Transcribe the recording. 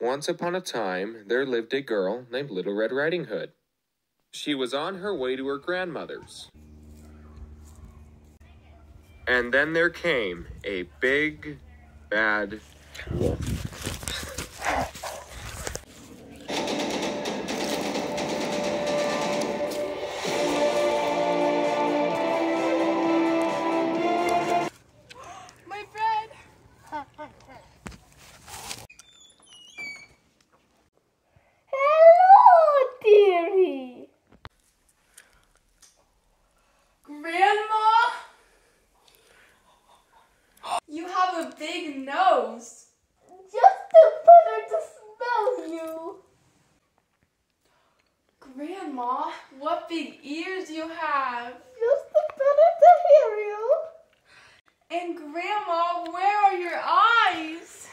Once upon a time, there lived a girl named Little Red Riding Hood. She was on her way to her grandmother's. And then there came a big, bad wolf. My bread! Hello, dearie. Grandma? You have a big nose. Just to better to smell you. Grandma, what big ears you have. Just to better to hear you. And Grandma, where are your eyes?